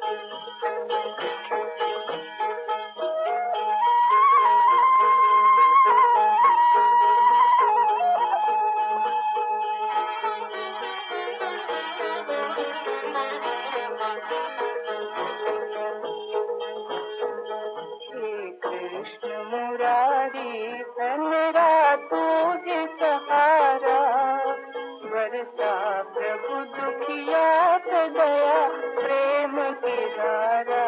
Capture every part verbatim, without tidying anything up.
कृष्ण मुरारी है मेरा तू ही सहारा, बरसा प्रभु दुखिया पे दया प्रेम की धारा।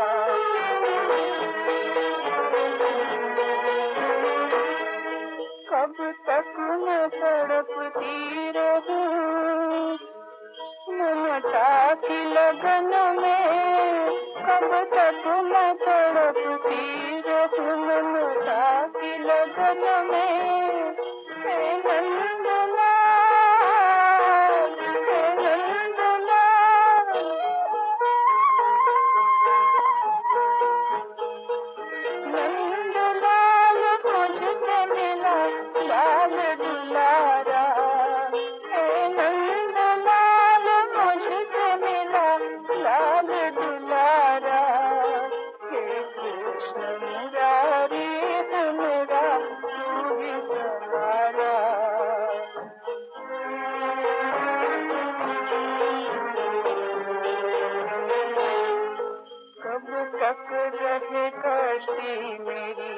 कब तक मैं तड़पती रहूं ममता की लगन में, कब तक मैं तड़पती रहूं ममता की लगन में। हे नंदलाल, हे नंदलाल, नंदलाल मुझसे मिला लाल दुलारा। हे नंदलाल मुझसे मिला लाल दुलारा। हे कृष्ण मुरारी है मेरा तू ही सहारा। कब तक रहे कष्टी मेरी,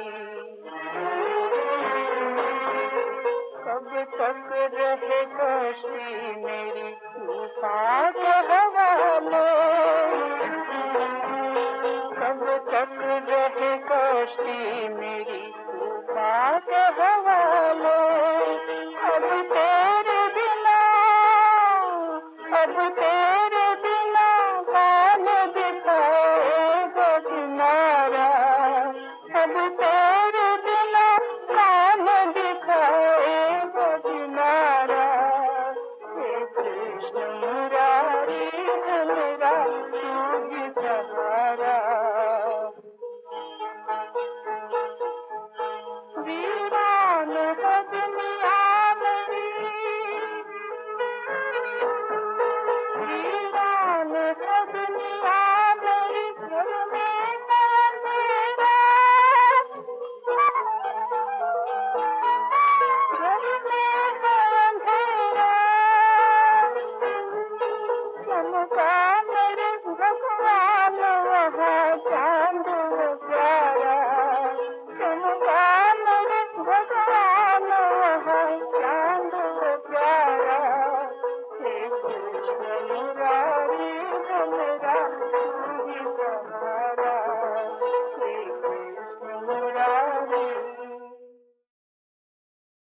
कब तक रहे कष्टी मेरी तूफान के हवाले। कब तक रहे कष्टी मेरी तूफान के हवाले।